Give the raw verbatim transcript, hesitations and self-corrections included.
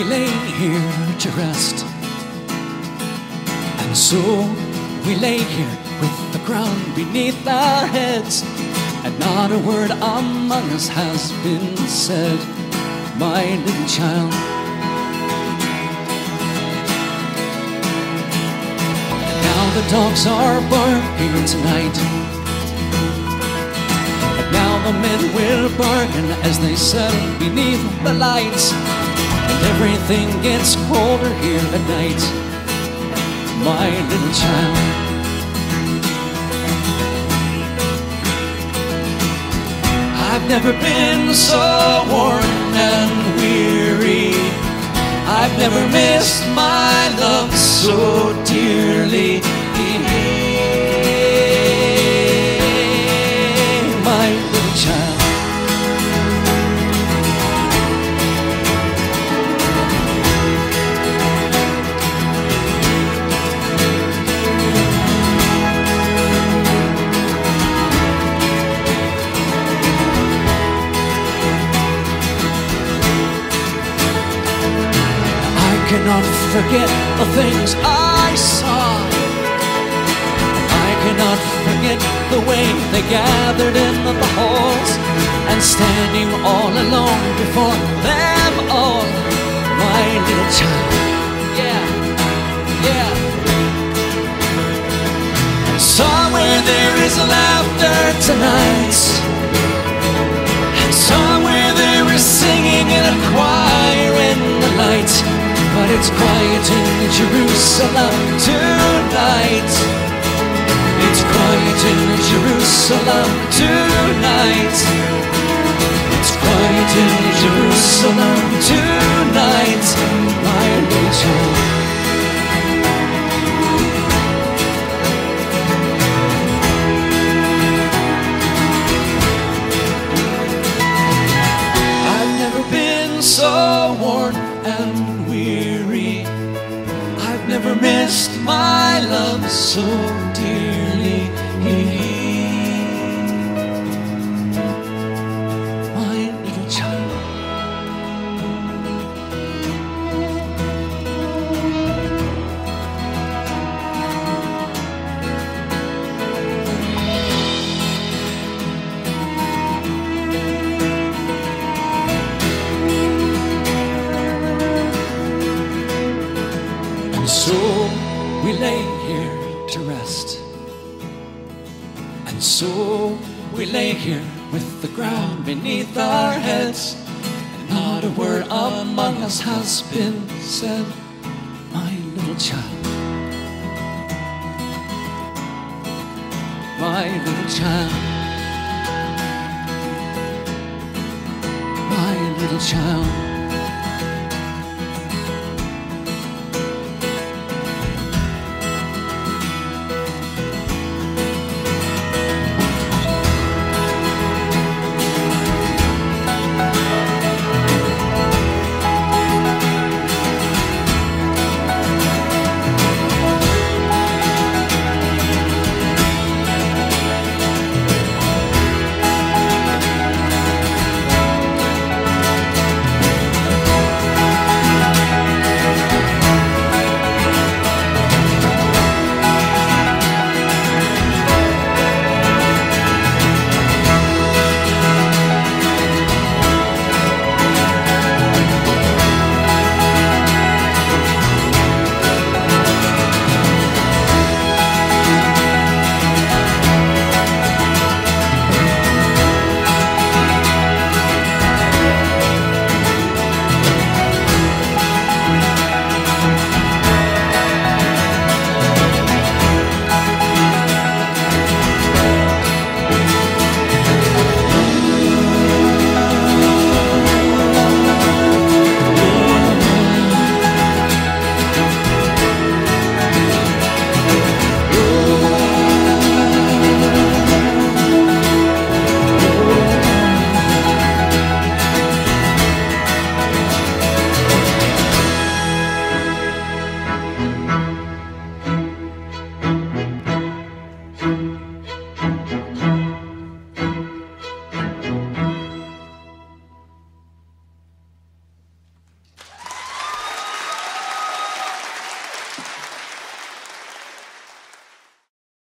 we lay here to rest, and so we lay here with the ground beneath our heads, and not a word among us has been said, my little child. Now the dogs are barking tonight, and now the men will bargain as they settle beneath the lights, and everything gets colder here at night, my little child. I've never been so worn and weary, I've never missed my love so dearly, my little child. I cannot forget the things I saw. I cannot forget the way they gathered in the halls, and standing all alone before them all, my little child. Yeah, yeah. Somewhere there is laughter tonight, and somewhere there is singing in a choir in the light. But it's quiet in Jerusalem tonight. It's quiet in Jerusalem tonight. It's quiet in Jerusalem tonight, my little child. I've never been so worn and weary, I've never missed my love so dearly, my little child. And so we lay here to rest, and so we lay here with the ground beneath our heads, and not a word among us has been said, my little child, my little child, my little child.